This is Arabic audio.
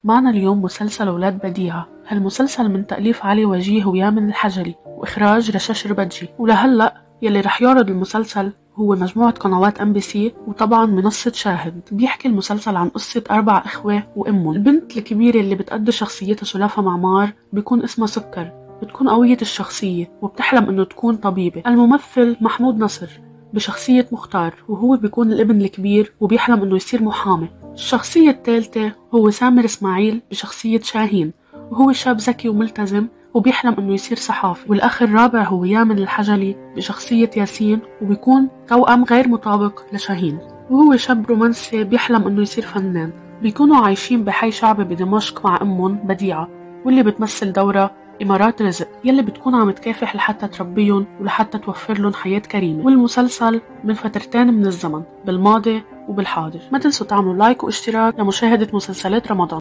معنا اليوم مسلسل أولاد بديعة. هالمسلسل من تأليف علي وجيه ويامن الحجري وإخراج رشاش ربجي. ولهلأ يلي رح يعرض المسلسل هو مجموعة قنوات MBC وطبعا منصة شاهد. بيحكي المسلسل عن قصة 4 إخوة وأمهم. البنت الكبيرة اللي بتأدي شخصيتها سلافة معمار بيكون اسمها سكر، بتكون قوية الشخصية وبتحلم انه تكون طبيبة. الممثل محمود نصر بشخصية مختار، وهو بيكون الابن الكبير وبيحلم انه يصير محامي. الشخصية الثالثة هو سامر اسماعيل بشخصية شاهين، وهو شاب ذكي وملتزم وبيحلم انه يصير صحافي. والاخ الرابع هو يامن الحجلي بشخصية ياسين، وبيكون توأم غير مطابق لشاهين، وهو شاب رومانسي بيحلم انه يصير فنان. بيكونوا عايشين بحي شعبي بدمشق مع امهم بديعة، واللي بتمثل دورها إمارات رزق، يلي بتكون عم تكافح لحتى تربيهم ولحتى توفر لهم حياة كريمة. والمسلسل من فترتين من الزمن، بالماضي وبالحاضر. ما تنسوا تعملوا لايك واشتراك لمشاهدة مسلسلات رمضان.